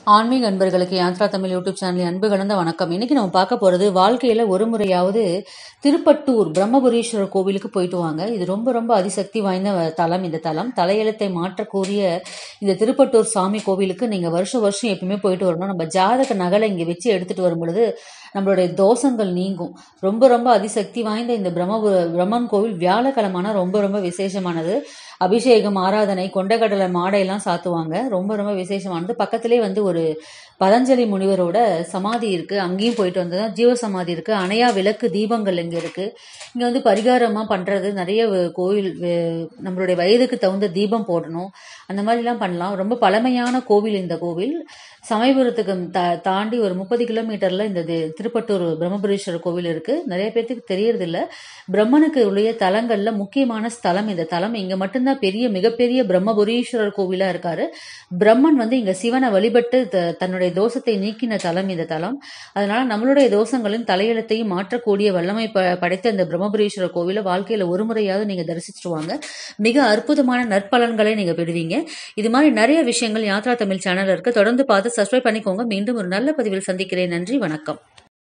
ஆன்மீக அன்பர்களுக்கு யாத்ரா தமிழ் யூடியூப் சேனலின் அன்பு கலந்த வணக்கம். இன்னைக்கு நம்ம பார்க்க போறது, வாழ்க்கையில ஒரு முறையாவது திருப்பட்டூர் பிரம்மபுரீஸ்வரர் கோவிலுக்கு போயிட்டு வாங்க. இது ரொம்ப ரொம்ப அதிசக்தி வாய்ந்த தலம். இந்த தலம் தலையெழுத்தை மாற்றக்கூடிய இந்த திருப்பட்டூர் சாமி கோவிலுக்கு நீங்க வருஷம் எப்பவுமே போயிட்டு வரணும். நம்ம ஜாதக நகலை இங்க வச்சு எடுத்துட்டு வரும் பொழுது நம்மளுடைய தோஷங்கள் நீங்கும். ரொம்ப ரொம்ப அதிசக்தி வாய்ந்த இந்த பிரம்மன் கோவில் வியாழக்கிழமான ரொம்ப ரொம்ப விசேஷமானது. அபிஷேகம், ஆராதனை, கொண்டக்கடலை மாடையெல்லாம் சாத்துவாங்க. ரொம்ப ரொம்ப விசேஷமானது. பக்கத்திலே ஒரு பதஞ்சலி முனிவரோட சமாதி இருக்கு. அங்கேயும் போயிட்டு வந்ததுதான். ஜீவ சமாதி இருக்கு. அணையா விளக்கு தீபங்கள் இங்க இருக்கு. இங்க பரிகாரமா பண்றது நிறைய கோவில், நம்மளுடைய வயதுக்கு தகுந்த தீபம் போடணும், அந்த மாதிரி எல்லாம் பண்ணலாம். ரொம்ப பழமையான கோவில் இந்த கோவில். சமயபுரத்துக்கு தாண்டி ஒரு 30 கிலோமீட்டர்ல இந்த திருப்பட்டூர் பிரம்மபுரீஸ்வரர் கோவில் இருக்கு. நிறைய பேருக்கு தெரியறது இல்ல. பிரம்மனுக்கு உடைய தலங்கள்ல முக்கியமான ஸ்தலம் இந்த தலம். இங்க மட்டும்தான் மிகப்பெரிய பிரம்மபுரீஸ்வரர் கோவிலா இருக்காரு. பிரம்மன் இங்க சிவனை வழிபட்டு தன்னுடைய தோஷத்தை நீக்கின தலம் இந்த தலம். அதனால நம்மளுடைய தோஷங்களின் தலையெழுத்தையும் மாற்றக்கூடிய வல்லமை படைத்த இந்த பிரம்மபுரீஸ்வரர் கோவில வாழ்க்கையில ஒரு முறையாவது நீங்க தரிசிச்சுருவாங்க. மிக அற்புதமான நற்பலன்களை நீங்க பெறுவீங்க. இது மாதிரி நிறைய விஷயங்கள் யாத்ரா தமிழ் சேனல் இருக்கு. தொடர்ந்து பார்த்து சப்ஸ்கிரைப் பண்ணிக்கோங்க. மீண்டும் ஒரு நல்ல பதிவில் சந்திக்கிறேன். நன்றி, வணக்கம்.